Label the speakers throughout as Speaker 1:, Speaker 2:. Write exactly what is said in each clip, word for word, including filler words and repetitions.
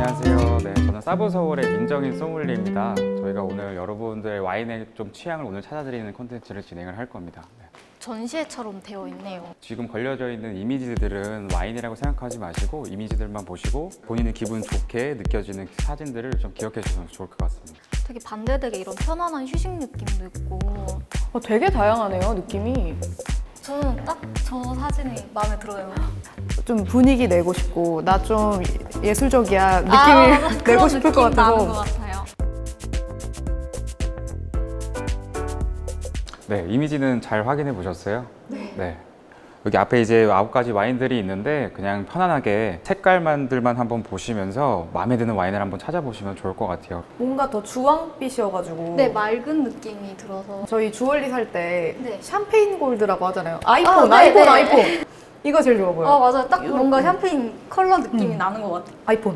Speaker 1: 안녕하세요. 네, 저는 사부서울의 민정인 소믈리에입니다. 저희가 오늘 여러분들의 와인의 좀 취향을 오늘 찾아드리는 콘텐츠를 진행을 할 겁니다. 네.
Speaker 2: 전시회처럼 되어 있네요.
Speaker 1: 지금 걸려져 있는 이미지들은 와인이라고 생각하지 마시고 이미지들만 보시고 본인이 기분 좋게 느껴지는 사진들을 좀 기억해 주시면 좋을 것 같습니다.
Speaker 2: 되게 반대되게 이런 편안한 휴식 느낌도 있고
Speaker 3: 어, 되게 다양하네요, 느낌이.
Speaker 2: 저는 딱 저 사진이 마음에 들어요.
Speaker 3: 좀 분위기 내고 싶고 나 좀 예술적이야 느낌을
Speaker 2: 아, 맞아.
Speaker 3: 내고
Speaker 2: 그런
Speaker 3: 싶을 것
Speaker 2: 느낌 나는 것
Speaker 3: 같아서.
Speaker 2: 같아요.
Speaker 1: 네, 이미지는 잘 확인해 보셨어요? 네. 네. 여기 앞에 이제 아홉 가지 와인들이 있는데 그냥 편안하게 색깔만들만 한번 보시면서 마음에 드는 와인을 한번 찾아보시면 좋을 것 같아요.
Speaker 3: 뭔가 더 주황빛이어가지고.
Speaker 2: 네, 맑은 느낌이 들어서.
Speaker 3: 저희 주얼리 살 때
Speaker 2: 네.
Speaker 3: 샴페인 골드라고 하잖아요. 아이폰,
Speaker 2: 네,
Speaker 3: 아이폰,
Speaker 2: 네.
Speaker 3: 아이폰. 이거 제일 좋아 보여요.
Speaker 2: 아, 맞아요. 딱 뭔가 샴페인 컬러 느낌이
Speaker 3: 음.
Speaker 2: 나는 것 같아요.
Speaker 3: 아이폰.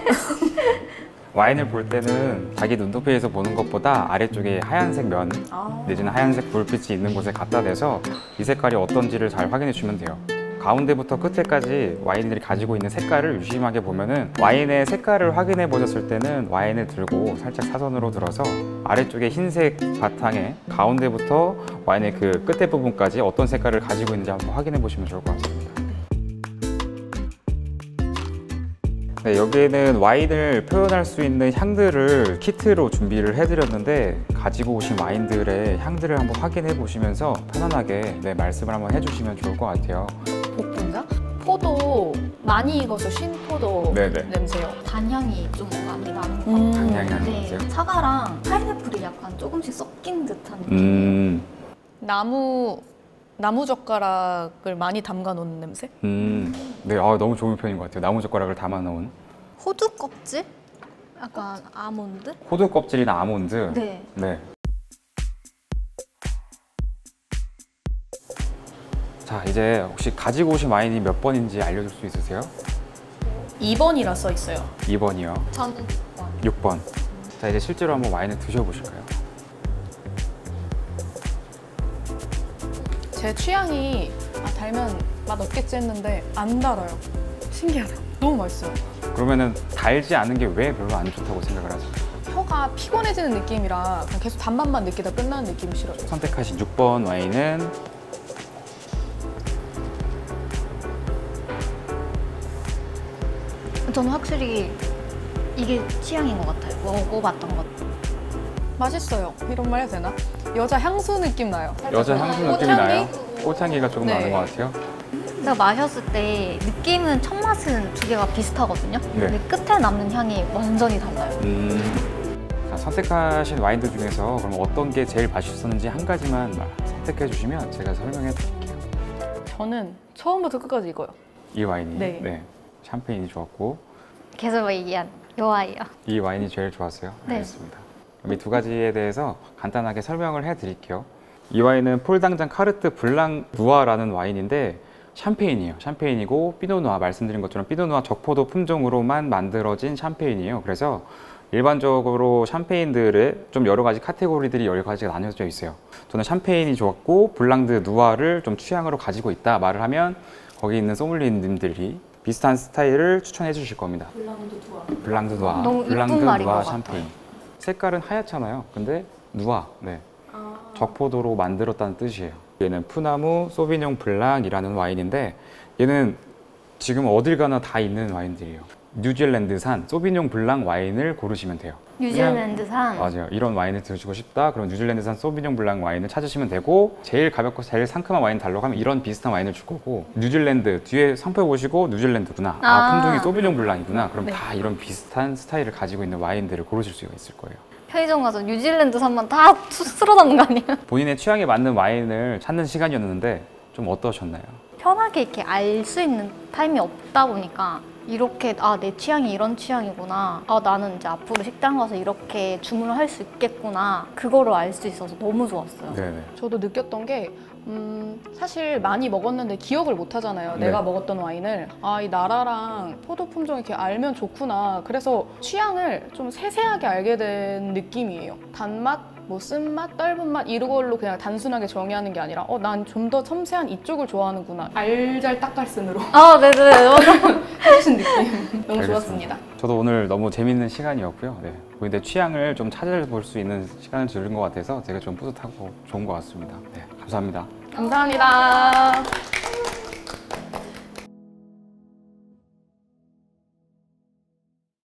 Speaker 1: 와인을 볼 때는 자기 눈높이에서 보는 것보다 아래쪽에 하얀색 면
Speaker 3: 아.
Speaker 1: 내지는 하얀색 불빛이 있는 곳에 갖다 대서 이 색깔이 어떤지를 잘 확인해 주시면 돼요. 가운데부터 끝에까지 와인들이 가지고 있는 색깔을 유심하게 보면은 와인의 색깔을 확인해 보셨을 때는 와인을 들고 살짝 사선으로 들어서 아래쪽에 흰색 바탕에 가운데부터 와인의 그 끝에 부분까지 어떤 색깔을 가지고 있는지 한번 확인해 보시면 좋을 것 같습니다. 네, 여기에는 와인을 표현할 수 있는 향들을 키트로 준비를 해드렸는데 가지고 오신 와인들의 향들을 한번 확인해 보시면서 편안하게 네, 말씀을 한번 해주시면 좋을 것 같아요.
Speaker 3: 복분자? 포도 많이 익어서 신 포도
Speaker 1: 네네.
Speaker 3: 냄새요.
Speaker 2: 단향이 좀 많이 나는 것
Speaker 3: 음.
Speaker 2: 같아요.
Speaker 1: 단향이 나는 것
Speaker 2: 네,
Speaker 1: 같아요?
Speaker 2: 사과랑 파인애플이 약간 조금씩 섞인 듯한 느낌.
Speaker 1: 음,
Speaker 3: 나무 나무 젓가락을 많이 담가 놓는 냄새?
Speaker 1: 음, 네, 아, 너무 좋은 표현인 것 같아요. 나무 젓가락을 담아 놓은
Speaker 2: 호두 껍질? 약간 아몬드?
Speaker 1: 호두 껍질이나 아몬드.
Speaker 2: 네.
Speaker 1: 네. 자, 이제 혹시 가지고 오신 와인이 몇 번인지 알려줄 수 있으세요?
Speaker 3: 이 번이라 써 있어요.
Speaker 1: 이 번이요.
Speaker 2: 저는
Speaker 1: 육 번. 자, 이제 실제로 한번 와인을 드셔보실까요?
Speaker 3: 제 취향이 아, 달면 맛 없겠지 했는데 안 달아요. 신기하다. 너무 맛있어요.
Speaker 1: 그러면은 달지 않은 게 왜 별로 안 좋다고 생각을 하세요?
Speaker 3: 혀가 피곤해지는 느낌이라 그냥 계속 단맛만 느끼다 끝나는 느낌이 싫어요.
Speaker 1: 선택하신 육 번 와인은
Speaker 2: 저는 확실히 이게 취향인 것 같아요. 먹어봤던 것.
Speaker 3: 맛있어요. 이런 말 해도 되나? 여자 향수 느낌 나요.
Speaker 1: 여자 향수 느낌이
Speaker 3: 꽃향기?
Speaker 1: 나요? 꽃향기가 조금
Speaker 3: 네.
Speaker 1: 나는 것 같아요.
Speaker 2: 제가 마셨을 때 느낌은 첫 맛은 두 개가 비슷하거든요. 근데 끝에 남는 향이 완전히 달라요.
Speaker 1: 음. 자, 선택하신 와인들 중에서 그럼 어떤 게 제일 맛있었는지 한 가지만 선택해 주시면 제가 설명해 드릴게요.
Speaker 3: 저는 처음부터 끝까지 이거요.
Speaker 1: 이 와인이
Speaker 3: 네.
Speaker 1: 샴페인이 좋았고
Speaker 2: 계속 얘기한 요 아이요.
Speaker 1: 이 와인이 제일 좋았어요.
Speaker 2: 네.
Speaker 1: 알겠습니다. 그럼 이 두 가지에 대해서 간단하게 설명을 해 드릴게요. 이 와인은 폴당장 카르트 블랑 누아라는 와인인데 샴페인이에요. 샴페인이고 피노누아 말씀드린 것처럼 피노누아 적포도 품종으로만 만들어진 샴페인이에요. 그래서 일반적으로 샴페인들의 좀 여러 가지 카테고리들이 여러 가지가 나뉘어져 있어요. 저는 샴페인이 좋았고 블랑드 누아를 좀 취향으로 가지고 있다 말을 하면 거기 있는 소믈리에님들이 비슷한 스타일을 추천해 주실 겁니다. 블랑드 누아. 블랑드 누아.
Speaker 2: 너무 이쁜
Speaker 1: 블랑드
Speaker 2: 말인
Speaker 1: 누아
Speaker 2: 것 같아요.
Speaker 1: 샴페인. 색깔은 하얗잖아요. 근데 누아. 네. 적포도로 만들었다는 뜻이에요. 얘는 푸나무 소비뇽 블랑이라는 와인인데 얘는 지금 어딜 가나 다 있는 와인들이에요. 뉴질랜드산 소비뇽 블랑 와인을 고르시면 돼요.
Speaker 2: 뉴질랜드산.
Speaker 1: 맞아요. 이런 와인을 드시고 싶다. 그럼 뉴질랜드산 소비뇽 블랑 와인을 찾으시면 되고 제일 가볍고 제일 상큼한 와인 달라고 하면 이런 비슷한 와인을 줄 거고 뉴질랜드 뒤에 상표 보시고 뉴질랜드구나. 아,
Speaker 2: 아.
Speaker 1: 품종이 소비뇽 블랑이구나. 그럼
Speaker 3: 네.
Speaker 1: 다 이런 비슷한 스타일을 가지고 있는 와인들을 고르실 수가 있을 거예요.
Speaker 2: 편의점 가서 뉴질랜드산만 다 쓸어 담는 거 아니에요?
Speaker 1: 본인의 취향에 맞는 와인을 찾는 시간이었는데 좀 어떠셨나요?
Speaker 2: 편하게 이렇게 알 수 있는 타임이 없다 보니까 이렇게 아, 내 취향이 이런 취향이구나. 아, 나는 이제 앞으로 식당 가서 이렇게 주문을 할 수 있겠구나. 그거를 알 수 있어서 너무 좋았어요.
Speaker 1: 네네.
Speaker 3: 저도 느꼈던 게 음, 사실 많이 먹었는데 기억을 못 하잖아요.
Speaker 1: 네.
Speaker 3: 내가 먹었던 와인을. 아, 이 나라랑 포도 품종 이렇게 알면 좋구나. 그래서 취향을 좀 세세하게 알게 된 느낌이에요. 단맛, 뭐 쓴맛, 떫은 맛 이걸로 그냥 단순하게 정의하는 게 아니라 어, 난 좀 더 섬세한 이쪽을 좋아하는구나. 알잘딱갈순으로
Speaker 2: 아, 네네. 맞아.
Speaker 3: 해주신 느낌. 너무
Speaker 1: 알겠습니다.
Speaker 3: 좋았습니다.
Speaker 1: 저도 오늘 너무 재밌는 시간이었고요. 네. 본인의 취향을 좀 찾아볼 수 있는 시간을 주는 것 같아서 되게 좀 뿌듯하고 좋은 것 같습니다. 네, 감사합니다.
Speaker 3: 감사합니다.